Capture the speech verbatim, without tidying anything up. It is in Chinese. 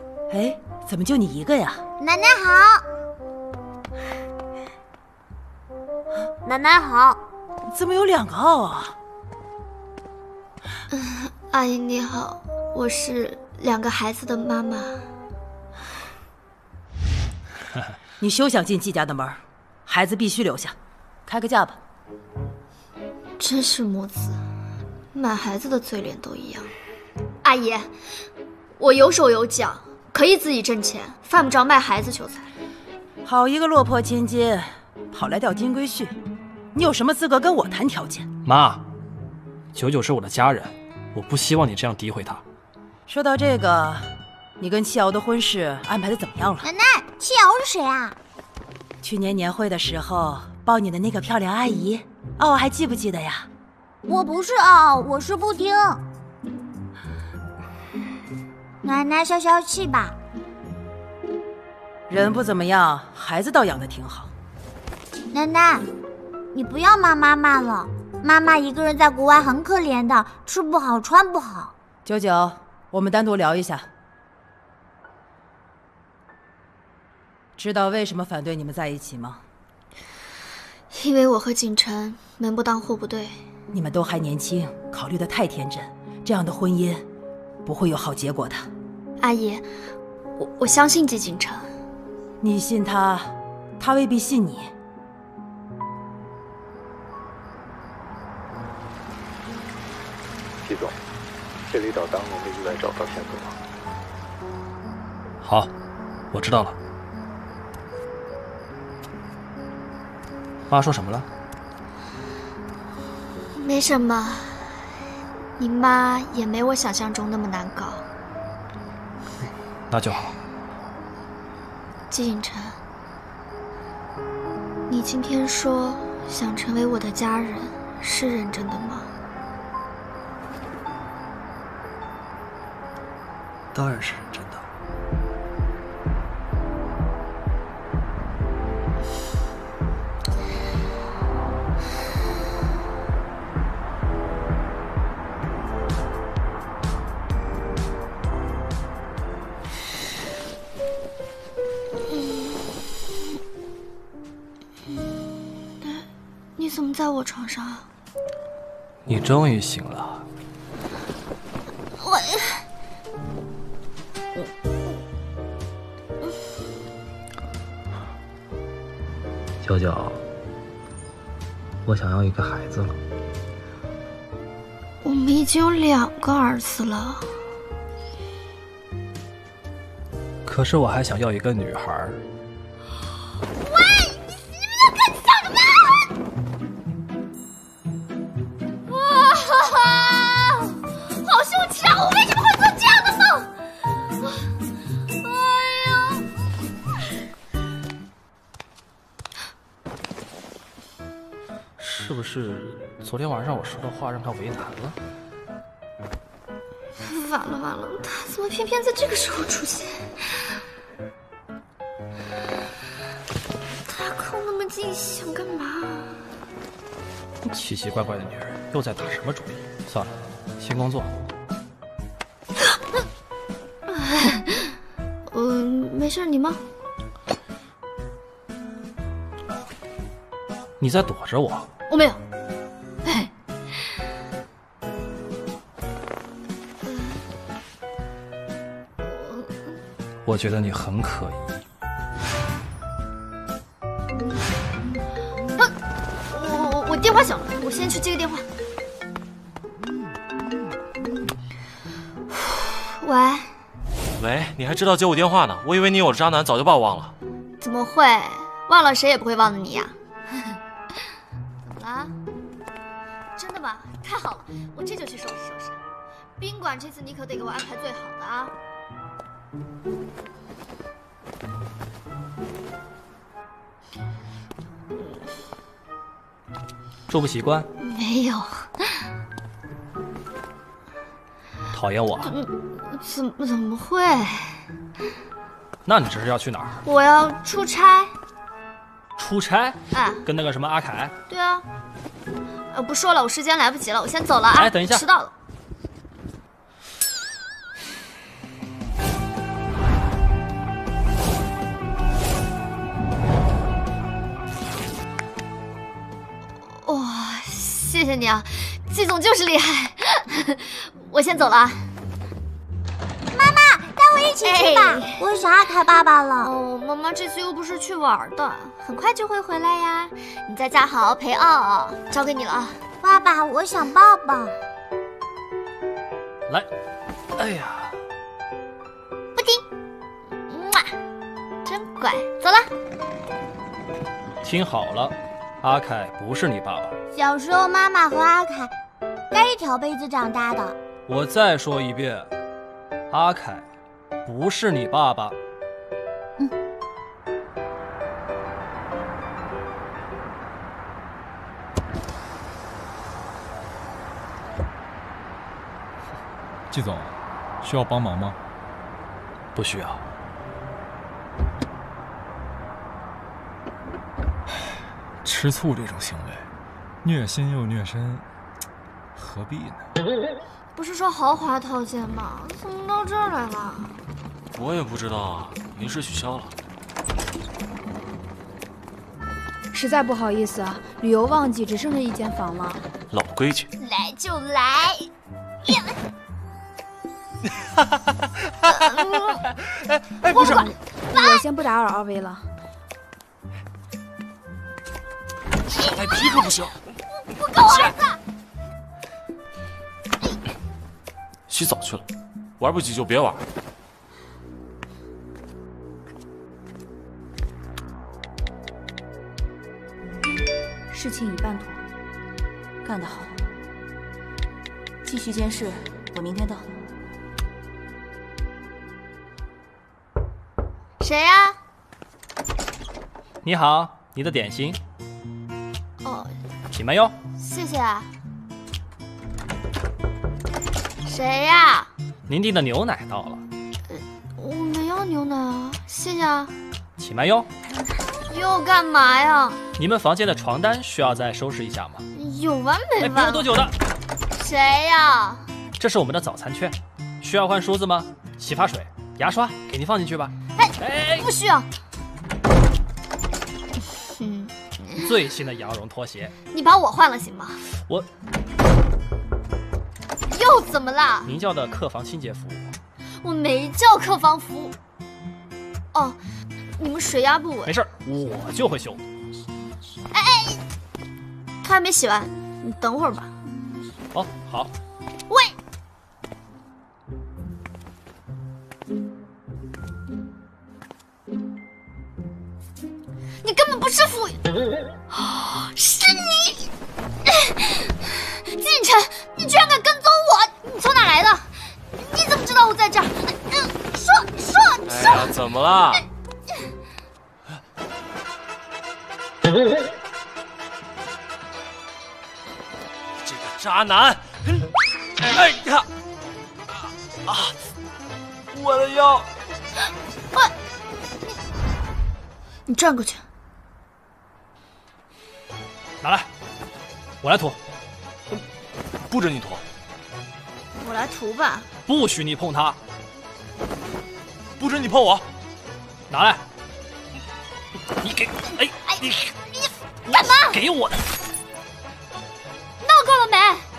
哎，怎么就你一个呀？ 奶奶好。奶奶好。 怎么有两个奥啊？ 嗯，阿姨你好，我是两个孩子的妈妈。 你休想进季家的门，孩子必须留下，开个价吧。 真是母子，买孩子的嘴脸都一样。阿姨，我有手有脚，可以自己挣钱，犯不着卖孩子求财。 好一个落魄千金，跑来钓金龟婿，你有什么资格跟我谈条件？ 妈，九九是我的家人，我不希望你这样诋毁他。 说到这个，你跟戚瑶的婚事安排的怎么样了？ 奶奶，戚瑶是谁啊？ 去年年会的时候抱你的那个漂亮阿姨，哦，还记不记得呀？ 我不是傲，我是布丁。奶奶消消气吧。 人不怎么样，孩子倒养得挺好。 奶奶，你不要骂妈妈了，妈妈一个人在国外很可怜的，吃不好穿不好。 九九，我们单独聊一下。知道为什么反对你们在一起吗？ 因为我和景晨门不当户不对。 你们都还年轻，考虑得太天真，这样的婚姻不会有好结果的。 阿姨，我我相信季景晨。 你信他，他未必信你。 季总，这里找当年的意外找到线索了。 好，我知道了。妈说什么了？ 没什么，你妈也没我想象中那么难搞。 那就好。 季景晨，你今天说想成为我的家人，是认真的吗？ 当然是认真的。 你怎么在我床上？ 你终于醒了。 我。 九九，我想要一个孩子了。 我们已经有两个儿子了。 可是我还想要一个女孩。 喂，你媳妇看想什么？哇，好羞耻啊！我为什么会做这样的梦？哎呀！ 是不是昨天晚上我说的话让他为难了？ 完了完了，他怎么偏偏在这个时候出现？他靠那么近，想干嘛？ 奇奇怪怪的女人又在打什么主意？算了，先工作。 嗯、呃，没事，你忙。 你在躲着我？ 我没有。 我觉得你很可疑。 啊、我我我电话响了，我先去接个电话。喂。 喂，你还知道接我电话呢？我以为你有了渣男，早就把我忘了。 怎么会？忘了谁也不会忘了你呀、怎么了？真的吗？太好了，我这就去收拾收拾。宾馆这次你可得给我安排最好的啊。 住不习惯？ 没有。 讨厌我啊？ 怎么怎么会？ 那你这是要去哪儿？ 我要出差。 出差？ 哎， 跟那个什么阿凯？ 对啊。呃，不说了，我时间来不及了，我先走了啊。 哎，等一下， 迟到了。 谢谢你啊，季总就是厉害。我先走了啊。 妈妈，带我一起去吧， 哎、 我想阿凯爸爸了。 哦，妈妈这次又不是去玩的，很快就会回来呀。你在家好好陪奥奥，交给你了啊。 爸爸，我想抱抱。 来，哎呀， 布丁，哇，真乖，走了。 听好了，阿凯不是你爸爸。 小时候妈妈和阿凯盖一条被子长大的。 我再说一遍，阿凯不是你爸爸。 嗯。 季总，需要帮忙吗？ 不需要。 吃醋这种行为，虐心又虐身，何必呢？ 不是说豪华套间吗？怎么到这儿来了？ 我也不知道啊，临时取消了。 实在不好意思啊，旅游旺季只剩这一间房了。 老规矩。 来就来。 哎哎，不是， 我先不打扰二位了。 赖皮可不行。 不够儿子。 洗澡去了，玩不起就别玩。 事情已办妥，干得好。继续监视，我明天到。 谁呀？ 你好，你的点心。 哦， 请慢用。 谢谢啊。谁呀？ 您订的牛奶到了。 我没要牛奶啊，谢谢啊。 请慢用。 又干嘛呀？ 你们房间的床单需要再收拾一下吗？ 有完没完？ 哎，不用多久的。 谁呀？ 这是我们的早餐券，需要换梳子吗？洗发水、牙刷，给您放进去吧。 哎哎， 不需要。嗯， 最新的羊绒拖鞋。 你把我换了行吗？ 我又怎么啦？ 您叫的客房清洁服务。 我没叫客房服务。哦，你们水压不稳。 没事，我就会修。 哎哎，他还没洗完，你等会儿吧。 哦，好。 喂，你根本不是服务员，是你，季晨，你居然敢跟踪我！你从哪来的？你怎么知道我在这儿？说说说！ 哎呀，怎么了？这个渣男！哎呀！啊！我的腰！ 喂，你转过去。 拿来，我来涂。 不准你涂！ 我来涂吧。 不许你碰它。 不准你碰我！ 拿来。你给，哎， 哎， 你你干嘛？ 给我的。 闹够了没？